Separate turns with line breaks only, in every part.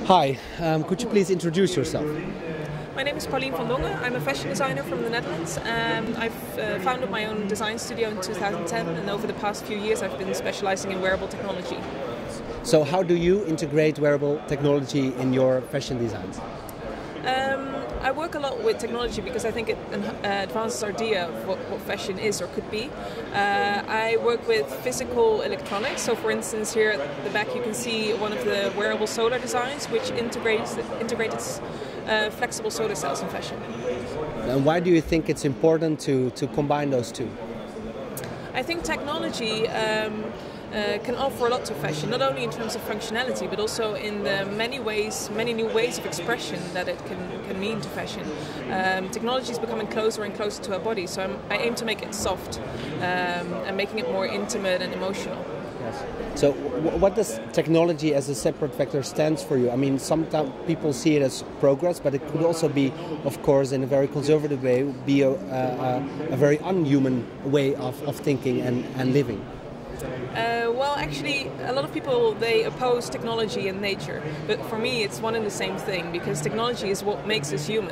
Hi, could you please introduce yourself?
My name is Pauline van Dongen. I'm a fashion designer from the Netherlands. I've founded my own design studio in 2010, and over the past few years I've been specializing in wearable technology.
So how do you integrate wearable technology in your fashion designs?
I work a lot with technology because I think it advances our idea of what fashion is or could be. I work with physical electronics. So for instance, here at the back you can see one of the wearable solar designs which integrates flexible solar cells in fashion.
And why do you think it's important to combine those two?
I think technology can offer a lot to fashion, not only in terms of functionality, but also in the many new ways of expression that it can mean to fashion. Technology is becoming closer and closer to our body, so I aim to make it soft and making it more intimate and emotional.
Yes. So what does technology as a separate factor stands for you? I mean, sometimes people see it as progress, but it could also be, of course, in a very conservative way, be a very unhuman way of thinking and living.
Well, actually, a lot of people, they oppose technology and nature, but for me it's one and the same thing, because technology is what makes us human.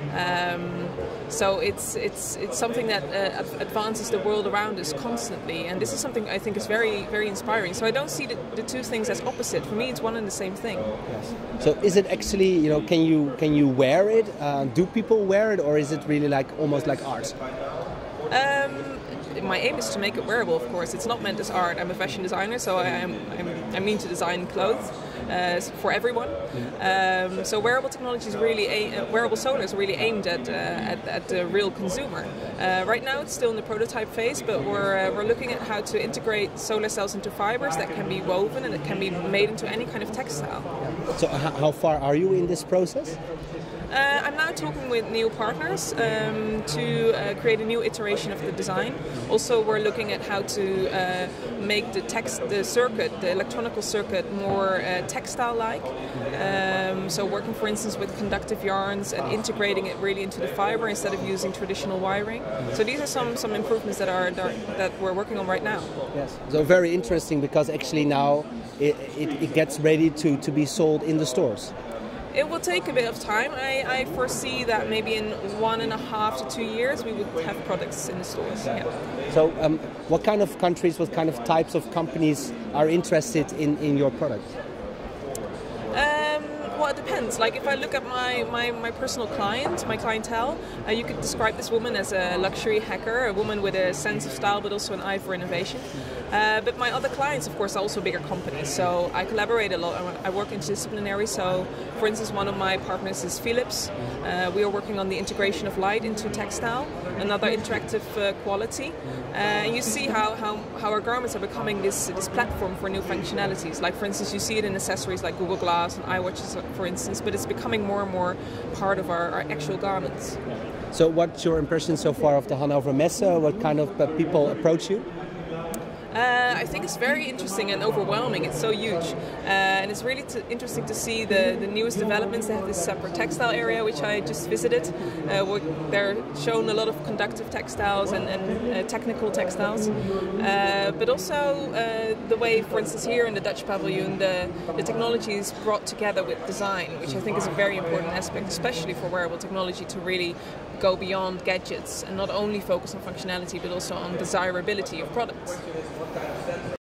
So it's something that advances the world around us constantly, and this is something I think is very inspiring. So I don't see the two things as opposite. For me, it's one and the same thing.
Yes. So is it actually, can you wear it? Do people wear it, or is it really almost like art?
My aim is to make it wearable, of course. It's not meant as art. I'm a fashion designer, so I mean to design clothes for everyone. So wearable technology is really wearable solar is really aimed at the real consumer. Right now, it's still in the prototype phase, but we're looking at how to integrate solar cells into fibers that can be woven and it can be made into any kind of textile.
So how far are you in this process?
I'm now talking with new partners to create a new iteration of the design. Also, we're looking at how to make the electronical circuit more textile-like. So working, for instance, with conductive yarns and integrating it really into the fiber instead of using traditional wiring. So these are some improvements that we're working on right now.
Yes. So very interesting, because actually now it gets ready to be sold in the stores.
It will take a bit of time. I foresee that maybe in 1.5 to 2 years we would have products in the stores. Yeah.
So what kind of countries, what kind of types of companies are interested in your product?
Well, it depends. Like if I look at my personal clientele, you could describe this woman as a luxury hacker, a woman with a sense of style but also an eye for innovation. But my other clients, of course, are also bigger companies, so I collaborate a lot. I work interdisciplinary, so for instance, one of my partners is Philips. We are working on the integration of light into textile, another interactive quality. And you see how our garments are becoming this platform for new functionalities. Like for instance, you see it in accessories like Google Glass and iWatches, for instance, but it's becoming more and more part of our actual garments.
So what's your impression so far of the Hannover Messe? What kind of people approach you?
I think it's very interesting and overwhelming. It's so huge, and it's really interesting to see the newest developments. They have this separate textile area which I just visited. They're shown a lot of conductive textiles and technical textiles, but also the way, for instance, here in the Dutch pavilion, the technology is brought together with design, which I think is a very important aspect, especially for wearable technology, to really go beyond gadgets and not only focus on functionality but also on desirability of products.